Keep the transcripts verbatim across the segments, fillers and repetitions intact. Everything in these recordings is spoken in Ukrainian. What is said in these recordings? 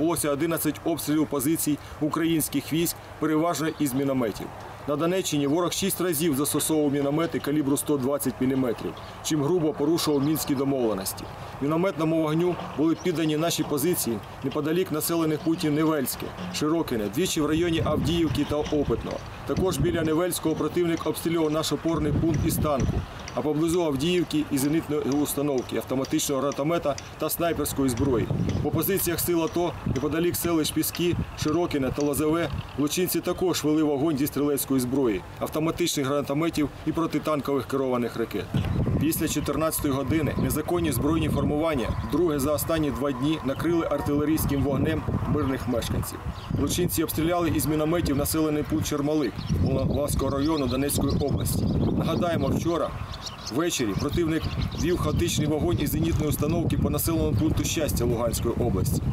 відбулося одинадцять обстрілів позицій українських військ, переважно із мінометів. На Донеччині ворог шість разів застосовував міномети калібру сто двадцять міліметрів, чим грубо порушував мінські домовленості. Мінометному вогню були піддані наші позиції неподалік населених пунктів Невельське, Широкине, двічі в районі Авдіївки та Опитного. Також біля Невельського противник обстрілював наш опорний пункт із танку, а поблизу Авдіївки – із зенітної установки, автоматичного гранатомета та снайперської зброї. По позиціях сил АТО, неподалік селищ Піски, Широкине та Лозове, злочинці також вели вогонь зі стрілецької зброї, автоматичних гранатометів і протитанкових керованих ракет. Після чотирнадцятої години незаконні збройні формування вдруге за останні два дні накрили артилерійським вогнем мирних мешканців. Злочинці обстріляли із мінометів населений пункт Чермалик Волноваського району Донецької області. Нагадаємо, вчора ввечері противник вів хаотичний вогонь із зенітної установки по населеному пункту Щастя Луганської області.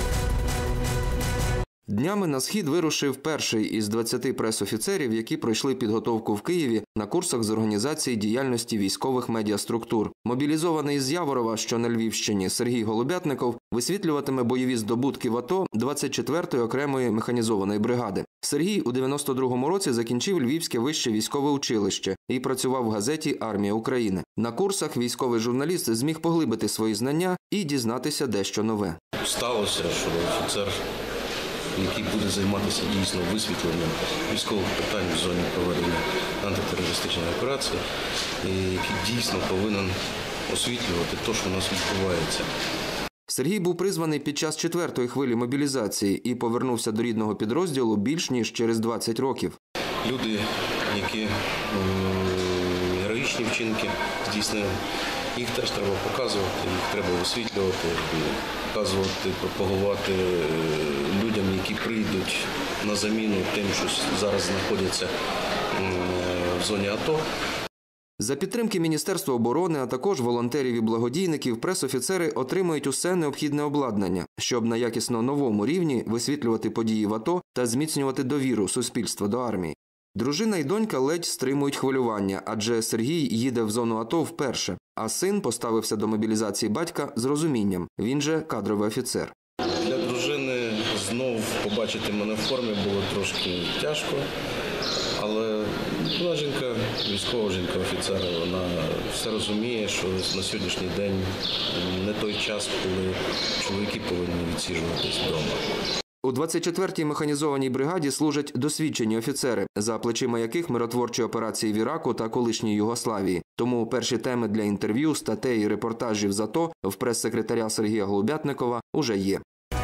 Днями на Схід вирушив перший із двадцяти пресофіцерів, які пройшли підготовку в Києві на курсах з організації діяльності військових медіаструктур. Мобілізований із Яворова, що на Львівщині, Сергій Голубятников висвітлюватиме бойові здобутки в АТО двадцять четвертої окремої механізованої бригади. Сергій у дев'яносто другому році закінчив Львівське вище військове училище і працював в газеті «Армія України». На курсах військовий журналіст зміг поглибити свої знання і дізнатися дещо нове. Сталося, що офіцер, який буде займатися дійсно висвітленням військових питань в зоні проведення антитерористичної операції, і який дійсно повинен освітлювати те, що у нас відбувається. Сергій був призваний під час четвертої хвилі мобілізації і повернувся до рідного підрозділу більш ніж через двадцять років. Люди, які героїчні вчинки здійснили, їх теж треба показувати, їх треба висвітлювати, показувати, пропагувати людям, які прийдуть на заміну тим, що зараз знаходяться в зоні АТО. За підтримки Міністерства оборони, а також волонтерів і благодійників, пресофіцери отримують усе необхідне обладнання, щоб на якісно новому рівні висвітлювати події в АТО та зміцнювати довіру суспільства до армії. Дружина і донька ледь стримують хвилювання, адже Сергій їде в зону АТО вперше, а син поставився до мобілізації батька з розумінням. Він же кадровий офіцер. Для дружини знов побачити мене в формі було трошки тяжко, але вона жінка, військова жінка офіцера, вона все розуміє, що на сьогоднішній день не той час, коли чоловіки повинні відсиджуватись вдома. У двадцять четвертій механізованій бригаді служать досвідчені офіцери, за плечима яких миротворчі операції в Іраку та колишній Югославії. Тому перші теми для інтерв'ю, статей і репортажів з АТО в прес-секретаря Сергія Голубятникова уже є.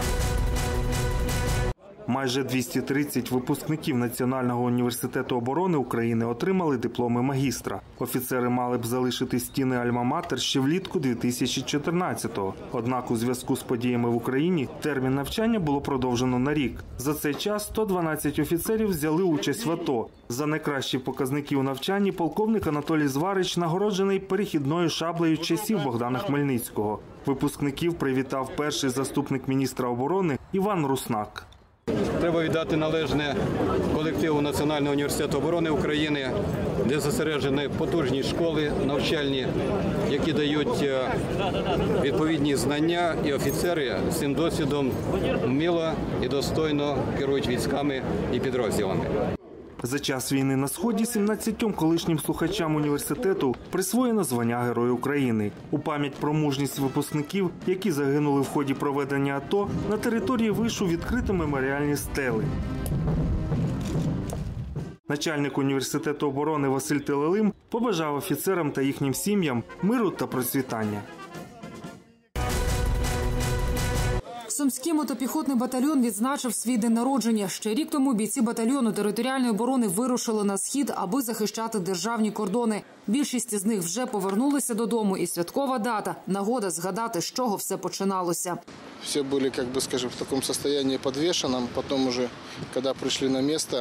Майже двісті тридцять випускників Національного університету оборони України отримали дипломи магістра. Офіцери мали б залишити стіни Альма-Матер ще влітку дві тисячі чотирнадцятого. Однак у зв'язку з подіями в Україні термін навчання було продовжено на рік. За цей час сто дванадцять офіцерів взяли участь в АТО. За найкращі показники у навчанні полковник Анатолій Зварич нагороджений перехідною шаблею часів Богдана Хмельницького. Випускників привітав перший заступник міністра оборони Іван Руснак. Треба віддати належне колективу Національного університету оборони України, де зосереджені потужні школи навчальні, які дають відповідні знання, і офіцери з цим досвідом вміло і достойно керують військами і підрозділами. За час війни на Сході сімнадцятьом колишнім слухачам університету присвоєно звання Герой України. У пам'ять про мужність випускників, які загинули в ході проведення АТО, на території вишу відкрито меморіальні стели. Начальник університету оборони Василь Телелим побажав офіцерам та їхнім сім'ям миру та процвітання. Сумський мотопіхотний батальйон відзначив свій день народження. Ще рік тому бійці батальйону територіальної оборони вирушили на Схід, аби захищати державні кордони. Більшість з них вже повернулися додому, і святкова дата – нагода згадати, з чого все починалося. Всі були, як би скажемо, в такому стані підвішеному. Потім, вже, коли прийшли на місце,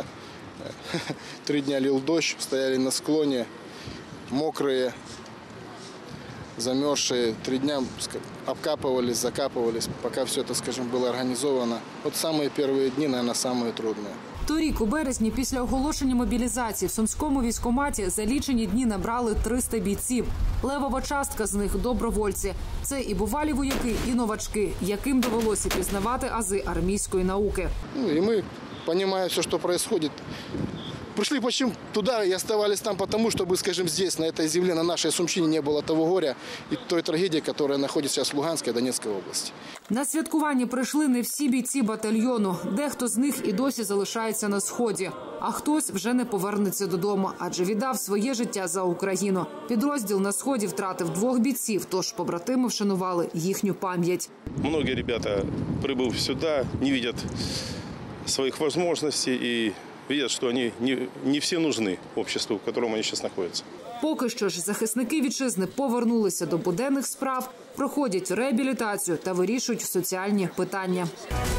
три дні лив дощ, стояли на склоні, мокрі. замерзшие. Три дня обкапывались, закапывались, пока все это, скажем, было организовано. Вот самые первые дни, наверное, самые трудные. Торік у березні після оголошення мобілізації в Сумському військкоматі за лічені дні набрали триста бійців. Левова частка з них – добровольці. Це і бувалі вояки, і новачки, яким довелося пізнавати ази армійської науки. Ну, и мы, понимая все, что происходит, пришли почему туда и оставались там, потому чтобы, скажем, здесь, на этой земле, на нашей Сумщине не было того горя и той трагедии, которая находится сейчас в Луганской и Донецкой области. На святкування прийшли не всі бійці батальйону. Дехто з них і досі залишається на Сході. А хтось вже не повернеться додому, адже віддав своє життя за Україну. Підрозділ на Сході втратив двох бійців, тож побратими вшанували їхню пам'ять. Многие ребята, прибыв сюда, не видят своих возможностей и видят, что они не, не все нужны обществу, в котором они сейчас находятся. Поки що ж захисники вітчизни повернулися до буденних справ, проходять реабілітацію та вирішують соціальні питання.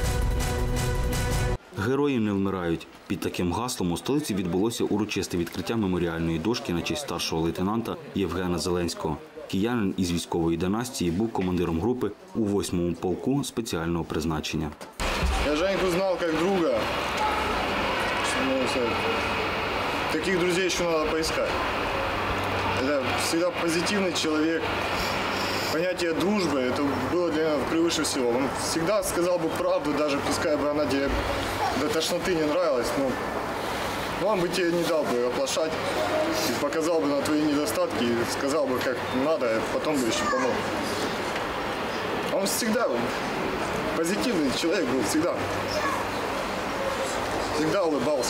Герої не вмирають. Під таким гаслом у столиці відбулося урочисте відкриття меморіальної дошки на честь старшого лейтенанта Євгена Зеленського. Киянин із військової династії був командиром групи у восьмому полку спеціального призначення. Я Женьку знав як друга. Таких друзей еще надо поискать. Это всегда позитивный человек. Понятие дружбы, это было для него превыше всего. Он всегда сказал бы правду, даже пускай бы она тебе до тошноты не нравилась, но, но он бы тебе не дал бы оплошать, и показал бы на твои недостатки, и сказал бы, как надо, и потом бы еще помог. Он всегда позитивный человек был, всегда. Всегда улыбался.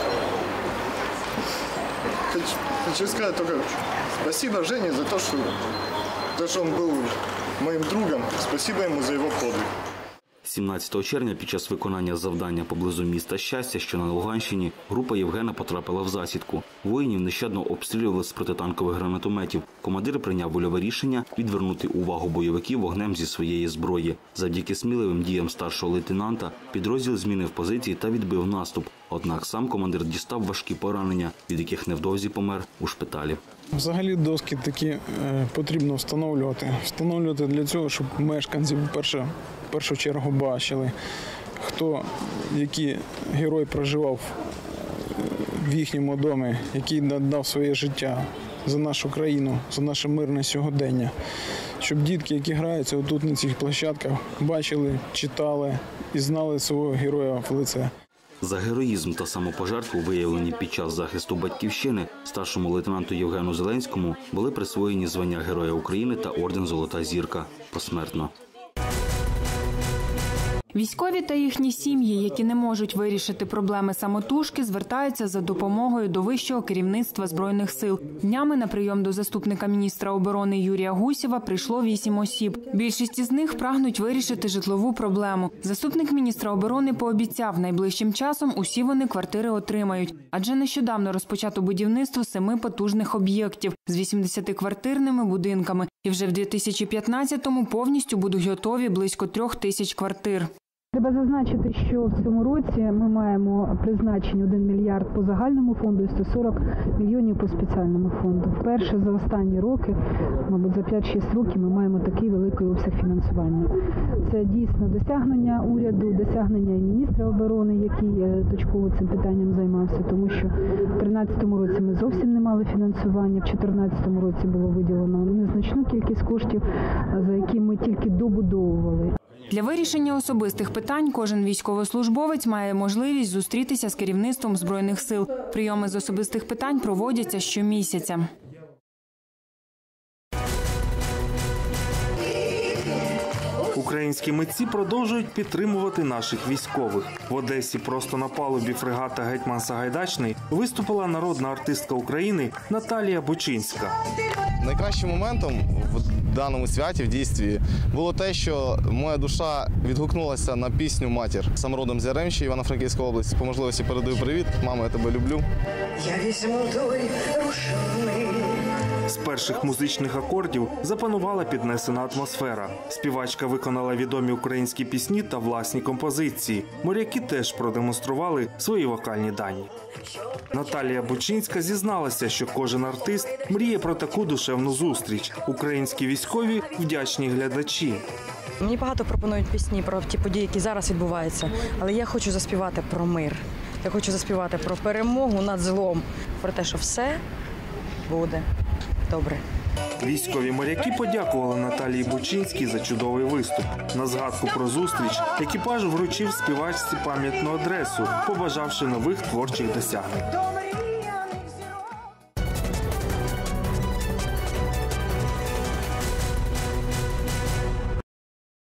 Хочу, хочу сказать только спасибо Жене за то, что, то, что он был моим другом. Спасибо ему за его подвиг. сімнадцятого червня під час виконання завдання поблизу міста Щастя, що на Луганщині, група Євгена потрапила в засідку. Воїнів нещадно обстрілювали з протитанкових гранатометів. Командир прийняв вольове рішення відвернути увагу бойовиків вогнем зі своєї зброї. Завдяки сміливим діям старшого лейтенанта підрозділ змінив позиції та відбив наступ. Однак сам командир дістав важкі поранення, від яких невдовзі помер у шпиталі. Взагалі доски такі е, потрібно встановлювати. Встановлювати для цього, щоб мешканці в першу, в першу чергу бачили, хто, який герой проживав в їхньому домі, який надав своє життя за нашу країну, за наше мирне сьогодення. Щоб дітки, які граються отут на цих площадках, бачили, читали і знали свого героя в лице. За героїзм та самопожертву, виявлені під час захисту батьківщини, старшому лейтенанту Євгену Зеленському були присвоєні звання Героя України та орден «Золота зірка» посмертно. Військові та їхні сім'ї, які не можуть вирішити проблеми самотужки, звертаються за допомогою до вищого керівництва Збройних сил. Днями на прийом до заступника міністра оборони Юрія Гусєва прийшло вісім осіб. Більшість із них прагнуть вирішити житлову проблему. Заступник міністра оборони пообіцяв, найближчим часом усі вони квартири отримають. Адже нещодавно розпочато будівництво семи потужних об'єктів з вісімдесятиквартирними будинками. І вже в дві тисячі п'ятнадцятому повністю будуть готові близько трьох тисяч квартир. Треба зазначити, що в цьому році ми маємо призначені один мільярд по загальному фонду і сто сорок мільйонів по спеціальному фонду. Вперше за останні роки, мабуть, за п'ять-шість років ми маємо такий великий обсяг фінансування. Це дійсно досягнення уряду, досягнення і міністра оборони, який точково цим питанням займався, тому що в дві тисячі тринадцятому році ми зовсім не мали фінансування, в дві тисячі чотирнадцятому році було виділено незначну кількість коштів, за які ми тільки добудовували. Для вирішення особистих питань кожен військовослужбовець має можливість зустрітися з керівництвом Збройних сил. Прийоми з особистих питань проводяться щомісяця. Українські митці продовжують підтримувати наших військових. В Одесі просто на палубі фрегата «Гетьман Сагайдачний» виступила народна артистка України Наталія Бучинська. Найкращим моментом в даному святі, в дійстві, було те, що моя душа відгукнулася на пісню «Матір». Сам родом з Яремчі, Івано-Франківська область. По можливості передаю привіт. Мамо, я тебе люблю. Я візьму той рушник, З перших музичних акордів запанувала піднесена атмосфера. Співачка виконала відомі українські пісні та власні композиції. Моряки теж продемонстрували свої вокальні дані. Наталія Бучинська зізналася, що кожен артист мріє про таку душевну зустріч. Українські військові – вдячні глядачі. Мені багато пропонують пісні про ті події, які зараз відбуваються, але я хочу заспівати про мир. Я хочу заспівати про перемогу над злом, про те, що все буде добре. Військові моряки подякували Наталії Бучинській за чудовий виступ. На згадку про зустріч екіпаж вручив співачці пам'ятну адресу, побажавши нових творчих досягнень.